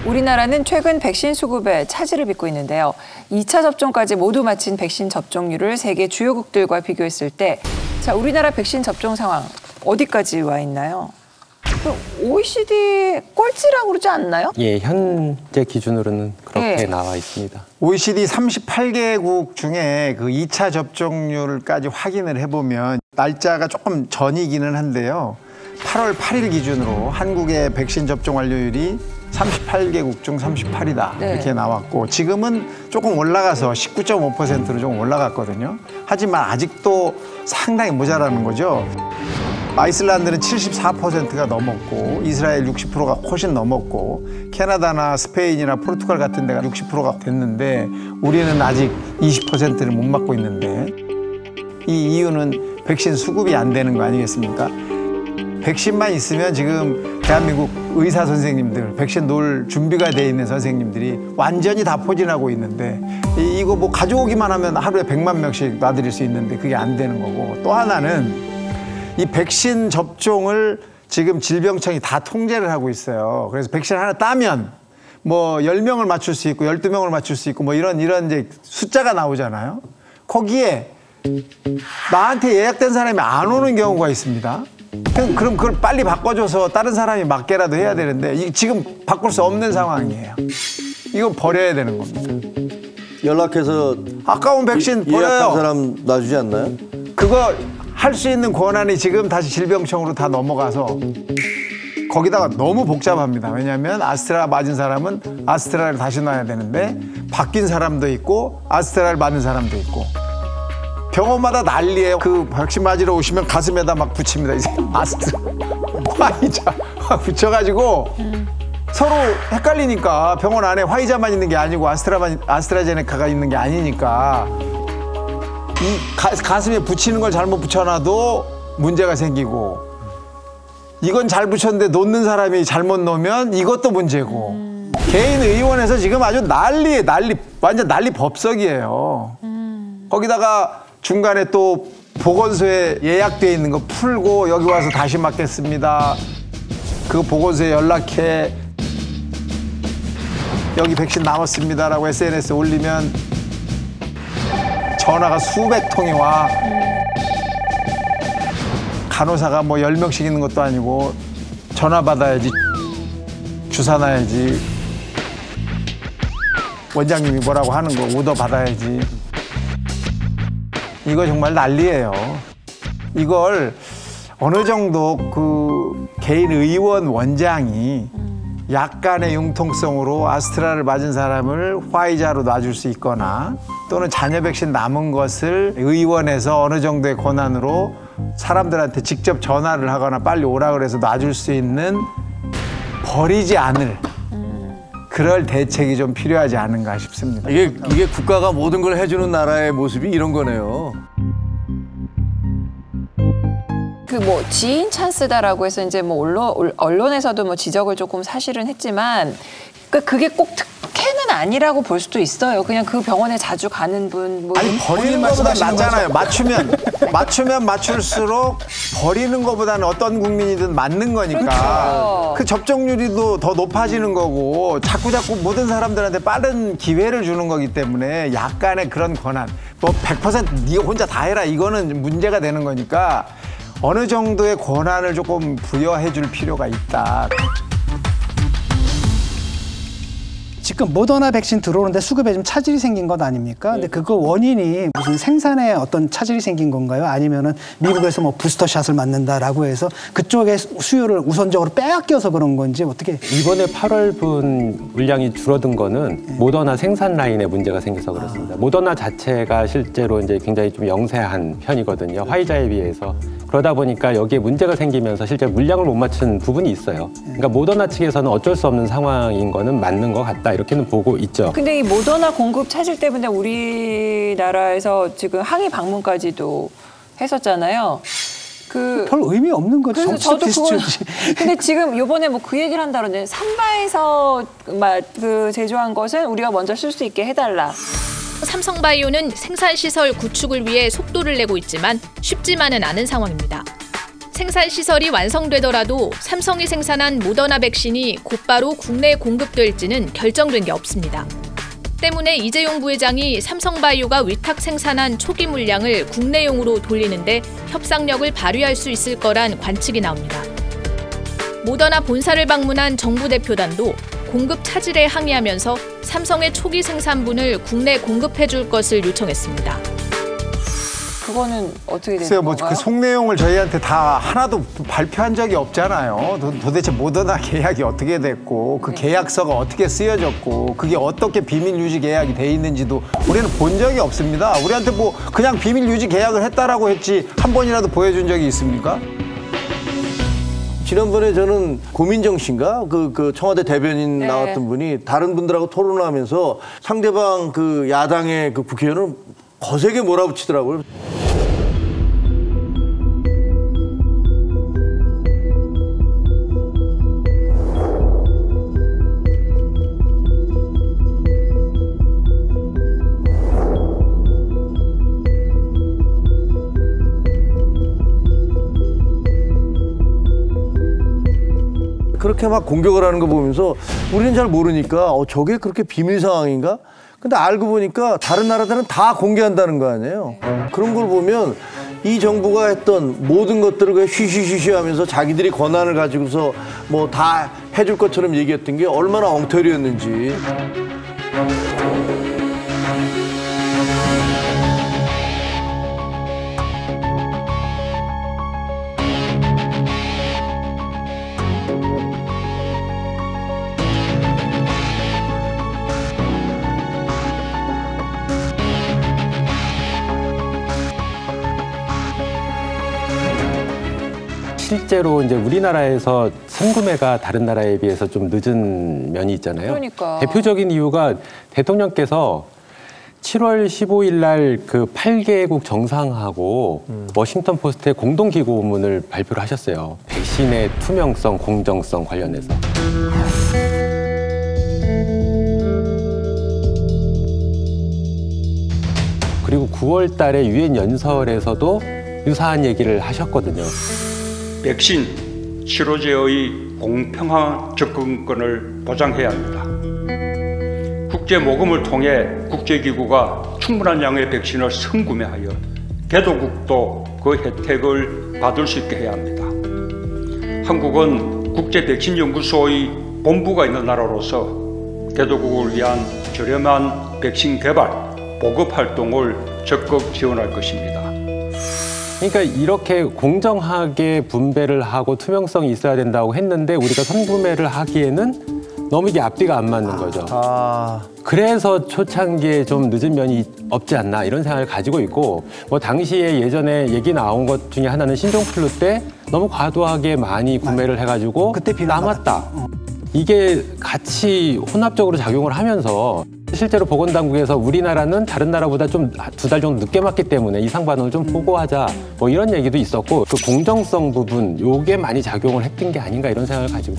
우리나라는 최근 백신 수급에 차질을 빚고 있는데요. 2차 접종까지 모두 마친 백신 접종률을 세계 주요국들과 비교했을 때 자, 우리나라 백신 접종 상황 어디까지 와 있나요? OECD 꼴찌라고 그러지 않나요? 예, 현재 기준으로는 그렇게 네. 나와 있습니다. OECD 38개국 중에 그 2차 접종률까지 확인을 해보면 날짜가 조금 전이기는 한데요. 8월 8일 기준으로 한국의 백신 접종 완료율이 38개국 중 38이다 네. 이렇게 나왔고 지금은 조금 올라가서 19.5%로 좀 올라갔거든요. 하지만 아직도 상당히 모자라는 거죠. 아이슬란드는 74%가 넘었고 이스라엘 60%가 훨씬 넘었고 캐나다나 스페인이나 포르투갈 같은 데가 60%가 됐는데 우리는 아직 20%를 못 맞고 있는데 이 이유는 백신 수급이 안 되는 거 아니겠습니까? 백신만 있으면 지금 대한민국 의사 선생님들, 백신 놓을 준비가 돼 있는 선생님들이 완전히 다 포진하고 있는데 이거 뭐 가져오기만 하면 하루에 100만 명씩 놔드릴 수 있는데 그게 안 되는 거고 또 하나는 이 백신 접종을 지금 질병청이 다 통제를 하고 있어요. 그래서 백신 하나 따면 뭐 10명을 맞출 수 있고 12명을 맞출 수 있고 뭐 이런 이제 숫자가 나오잖아요. 거기에 나한테 예약된 사람이 안 오는 경우가 있습니다. 그럼 그걸 빨리 바꿔줘서 다른 사람이 맞게라도 해야 되는데 이게 지금 바꿀 수 없는 상황이에요. 이거 버려야 되는 겁니다. 연락해서 아까운 백신 예약한 버려요. 사람 놔주지 않나요? 그거 할 수 있는 권한이 지금 다시 질병청으로 다 넘어가서 거기다가 너무 복잡합니다. 왜냐하면 아스트라 맞은 사람은 아스트라를 다시 놔야 되는데 바뀐 사람도 있고 아스트라를 맞는 사람도 있고 병원마다 난리예요. 그 백신 맞으러 오시면 가슴에다 막 붙입니다. 이제 아스트라, 화이자 막 붙여가지고 서로 헷갈리니까 병원 안에 화이자만 있는 게 아니고 아스트라제네카가 있는 게 아니니까 이 가슴에 붙이는 걸 잘못 붙여놔도 문제가 생기고 이건 잘 붙였는데 놓는 사람이 잘못 놓으면 이것도 문제고 개인 의원에서 지금 아주 난리 완전 난리 법석이에요. 거기다가 중간에 또 보건소에 예약돼 있는 거 풀고 여기 와서 다시 맞겠습니다. 그 보건소에 연락해 여기 백신 남았습니다라고 SNS에 올리면 전화가 수백 통이 와. 간호사가 뭐 10명씩 있는 것도 아니고 전화 받아야지 주사 놔야지 원장님이 뭐라고 하는 거 오더 받아야지. 이거 정말 난리예요. 이걸 어느 정도 그 개인 의원 원장이 약간의 융통성으로 아스트라를 맞은 사람을 화이자로 놔줄 수 있거나 또는 잔여 백신 남은 것을 의원에서 어느 정도의 권한으로 사람들한테 직접 전화를 하거나 빨리 오라 그래서 놔줄 수 있는 버리지 않을 그럴 대책이 좀 필요하지 않은가 싶습니다. 이게 국가가 모든 걸 해주는 나라의 모습이 이런 거네요. 그 뭐 지인 찬스다라고 해서 이제 뭐 언론에서도 뭐 지적을 조금 사실은 했지만 그게 꼭 특혜는 아니라고 볼 수도 있어요. 그냥 그 병원에 자주 가는 분 뭐 아니 버리는 것보다 낫잖아요. 맞추면 맞출수록 버리는 것보다는 어떤 국민이든 맞는 거니까 그렇죠. 그 접종률이 더 높아지는 거고 자꾸 모든 사람들한테 빠른 기회를 주는 거기 때문에 약간의 그런 권한 뭐 100% 네가 혼자 다 해라 이거는 문제가 되는 거니까 어느 정도의 권한을 조금 부여해 줄 필요가 있다. 지금 모더나 백신 들어오는데 수급에 좀 차질이 생긴 것 아닙니까? 근데 그거 원인이 무슨 생산에 어떤 차질이 생긴 건가요? 아니면은 미국에서 뭐 부스터샷을 맞는다라고 해서 그쪽의 수요를 우선적으로 빼앗겨서 그런 건지 어떻게? 이번에 8월분 물량이 줄어든 거는 모더나 생산 라인에 문제가 생겨서 그렇습니다. 모더나 자체가 실제로 이제 굉장히 좀 영세한 편이거든요. 화이자에 비해서. 그러다 보니까 여기에 문제가 생기면서 실제 물량을 못 맞춘 부분이 있어요. 그러니까 모더나 측에서는 어쩔 수 없는 상황인 거는 맞는 것 같다 이렇게는 보고 있죠. 근데 이 모더나 공급 차질 때문에 우리나라에서 지금 항의 방문까지도 했었잖아요. 별 의미 없는 거죠. 그래서 저도 그걸 근데 지금 이번에 뭐 그 얘기를 한다 그러는데 삼바에서 그 제조한 것은 우리가 먼저 쓸 수 있게 해달라. 삼성바이오는 생산시설 구축을 위해 속도를 내고 있지만 쉽지만은 않은 상황입니다. 생산 시설이 완성되더라도 삼성이 생산한 모더나 백신이 곧바로 국내에 공급될지는 결정된 게 없습니다. 때문에 이재용 부회장이 삼성바이오가 위탁 생산한 초기 물량을 국내용으로 돌리는데 협상력을 발휘할 수 있을 거란 관측이 나옵니다. 모더나 본사를 방문한 정부 대표단도 공급 차질에 항의하면서 삼성의 초기 생산분을 국내 공급해 줄 것을 요청했습니다. 그거는 어떻게 되는 글쎄요, 뭐 건가요? 그 속내용을 저희한테 다 하나도 발표한 적이 없잖아요. 도대체 모더나 계약이 어떻게 됐고 그 계약서가 어떻게 쓰여졌고 그게 어떻게 비밀 유지 계약이 돼 있는지도 우리는 본 적이 없습니다. 우리한테 뭐 그냥 비밀 유지 계약을 했다라고 했지 한 번이라도 보여준 적이 있습니까? 지난번에 저는 고민정 씨인가 그 청와대 대변인 네. 나왔던 분이 다른 분들하고 토론을 하면서 상대방 그 야당의 그 국회의원을 거세게 몰아붙이더라고요. 그렇게 막 공격을 하는 거 보면서 우리는 잘 모르니까 저게 그렇게 비밀 상황인가? 근데 알고 보니까 다른 나라들은 다 공개한다는 거 아니에요. 그런 걸 보면 이 정부가 했던 모든 것들을 그냥 쉬쉬쉬쉬 하면서 자기들이 권한을 가지고서 뭐 다 해줄 것처럼 얘기했던 게 얼마나 엉터리였는지. 실제로 이제 우리나라에서 선구매가 다른 나라에 비해서 좀 늦은 면이 있잖아요. 그러니까. 대표적인 이유가 대통령께서 7월 15일 날 그 8개국 정상하고 워싱턴 포스트의 공동 기고문을 발표를 하셨어요. 백신의 투명성, 공정성 관련해서. 그리고 9월 달에 유엔 연설에서도 유사한 얘기를 하셨거든요. 백신 치료제의 공평한 접근권을 보장해야 합니다. 국제 모금을 통해 국제기구가 충분한 양의 백신을 선구매하여 개도국도 그 혜택을 받을 수 있게 해야 합니다. 한국은 국제백신연구소의 본부가 있는 나라로서 개도국을 위한 저렴한 백신 개발, 보급 활동을 적극 지원할 것입니다. 그러니까 이렇게 공정하게 분배를 하고 투명성이 있어야 된다고 했는데 우리가 선구매를 하기에는 너무 이게 앞뒤가 안 맞는 거죠. 그래서 초창기에 좀 늦은 면이 없지 않나 이런 생각을 가지고 있고 뭐 당시에 예전에 얘기 나온 것 중에 하나는 신종플루 때 너무 과도하게 많이 구매를 해가지고 그때 남았다. 이게 같이 혼합적으로 작용을 하면서 실제로 보건당국에서 우리나라는 다른 나라보다 좀 2달 정도 늦게 맞기 때문에 이상 반응을 좀 보고하자 뭐 이런 얘기도 있었고 그 공정성 부분 요게 많이 작용을 했던 게 아닌가 이런 생각을 가지고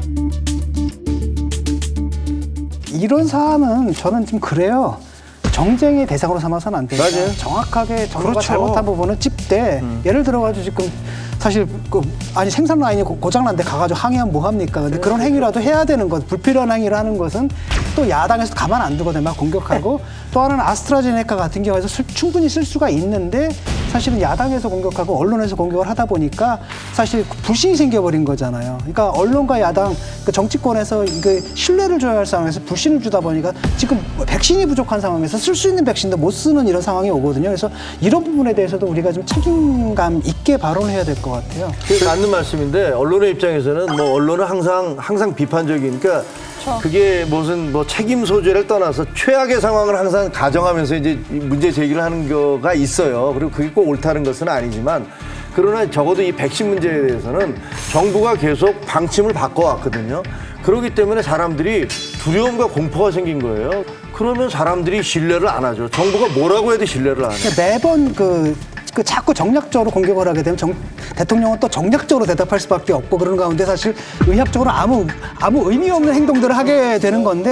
이런 사안은 저는 좀 그래요. 정쟁의 대상으로 삼아서는 안 돼요. 맞아요. 정확하게 정부가 그렇죠. 잘못한 부분은 찝되 예를 들어가지고 지금 사실 아니 생산 라인이 고장난데 가가지고 항의하면 뭐 합니까? 근데 그런 행위라도 해야 되는 것, 불필요한 행위를 하는 것은 또 야당에서 가만 안 두거든요. 막 공격하고 또 하나는 아스트라제네카 같은 경우에서 충분히 쓸 수가 있는데 사실은 야당에서 공격하고 언론에서 공격을 하다 보니까 사실 불신이 생겨버린 거잖아요. 그러니까 언론과 야당, 그 정치권에서 이게 신뢰를 줘야 할 상황에서 불신을 주다 보니까 지금 백신이 부족한 상황에서 쓸 수 있는 백신도 못 쓰는 이런 상황이 오거든요. 그래서 이런 부분에 대해서도 우리가 좀 책임감 있게 발언을 해야 될 것 같아요. 그게 맞는 말씀인데 언론의 입장에서는 뭐 언론은 항상 비판적이니까 그게 무슨 뭐 책임 소재를 떠나서 최악의 상황을 항상 가정하면서 이제 문제 제기를 하는 거가 있어요. 그리고 그게 꼭 옳다는 것은 아니지만 그러나 적어도 이 백신 문제에 대해서는 정부가 계속 방침을 바꿔왔거든요. 그렇기 때문에 사람들이 두려움과 공포가 생긴 거예요. 그러면 사람들이 신뢰를 안 하죠. 정부가 뭐라고 해도 신뢰를 안 해요. 매번 그 자꾸 정략적으로 공격을 하게 되면 대통령은 또 정략적으로 대답할 수밖에 없고 그런 가운데 사실 의학적으로 아무 의미 없는 행동들을 하게 되는 건데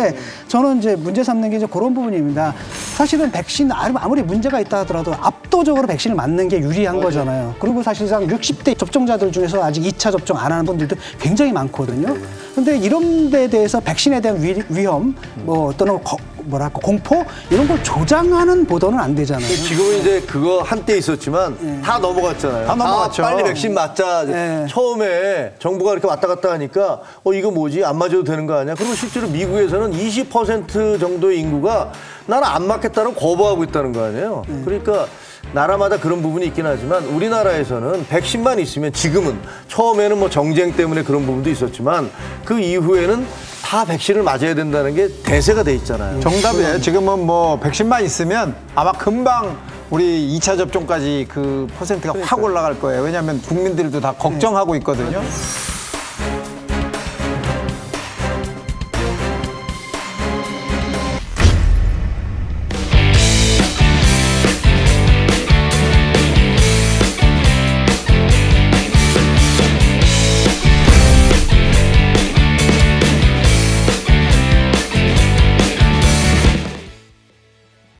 저는 이제 문제 삼는 게 이제 그런 부분입니다. 사실은 백신 아무리 문제가 있다 하더라도 압도적으로 백신을 맞는 게 유리한 거잖아요. 그리고 사실상 60대 접종자들 중에서 아직 2차 접종 안 하는 분들도 굉장히 많거든요. 근데 이런 데 대해서 백신에 대한 위험, 뭐 또는 공포 이런 걸 조장하는 보도는 안 되잖아요. 지금은 이제 그거 한때 있었지만 다 넘어갔잖아요. 다 넘어갔죠. 빨리 백신 맞자. 처음에 정부가 이렇게 왔다 갔다 하니까 이거 뭐지? 안 맞아도 되는 거 아니야? 그리고 실제로 미국에서는 20% 정도의 인구가 나는 안 맞겠다는 거부하고 있다는 거 아니에요? 그러니까 나라마다 그런 부분이 있긴 하지만 우리나라에서는 백신만 있으면 지금은 처음에는 뭐 정쟁 때문에 그런 부분도 있었지만 그 이후에는 다 백신을 맞아야 된다는 게 대세가 돼 있잖아요. 정답이에요. 지금은 뭐 백신만 있으면 아마 금방 우리 2차 접종까지 그 퍼센트가 확 올라갈 거예요. 왜냐하면 국민들도 다 걱정하고 있거든요.